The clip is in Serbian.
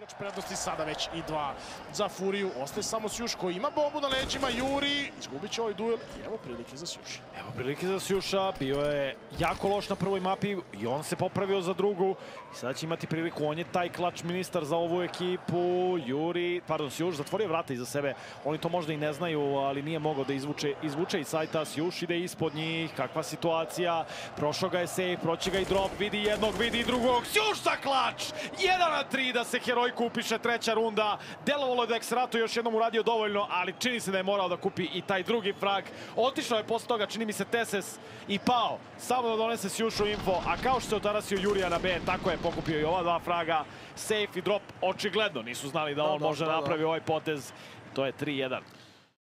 Igrač prednosti sada već i 2 za Furiju. Ostaje samo Sjuš koji ima bombu na leđima. Juri izgubit će ovaj duel i evo prilike za Sjuša. Evo prilike za Sjuša. Bio je jako loš na prvoj mapi i on se popravio za drugu. I sada će imati priliku. On je taj klač ministar za ovu ekipu. Sjuš zatvorio vrata iza sebe. Oni to možda i ne znaju, ali nije mogao da izvuče iz sajta. Sjuš ide ispod njih. Kakva situacija. Prošao ga je safe, proći ga i drop. Vidi jednog, vidi drugog. Sjuš za klač! 1-3 da se herojku upiše treća runda. Delovalo je da Xerato još jednom uradio dovoljno, ali čini se da je morao da kupi i taj drugi frag. Otišao je posle toga, čini mi se, Teses i pao. Samo da donese Sjušu info, a kao što se otarasio Jurija na B, tako je pokupio i ova 2 fraga. Safe i drop, očigledno nisu znali da on može napravi ovaj potez. To je 3-1.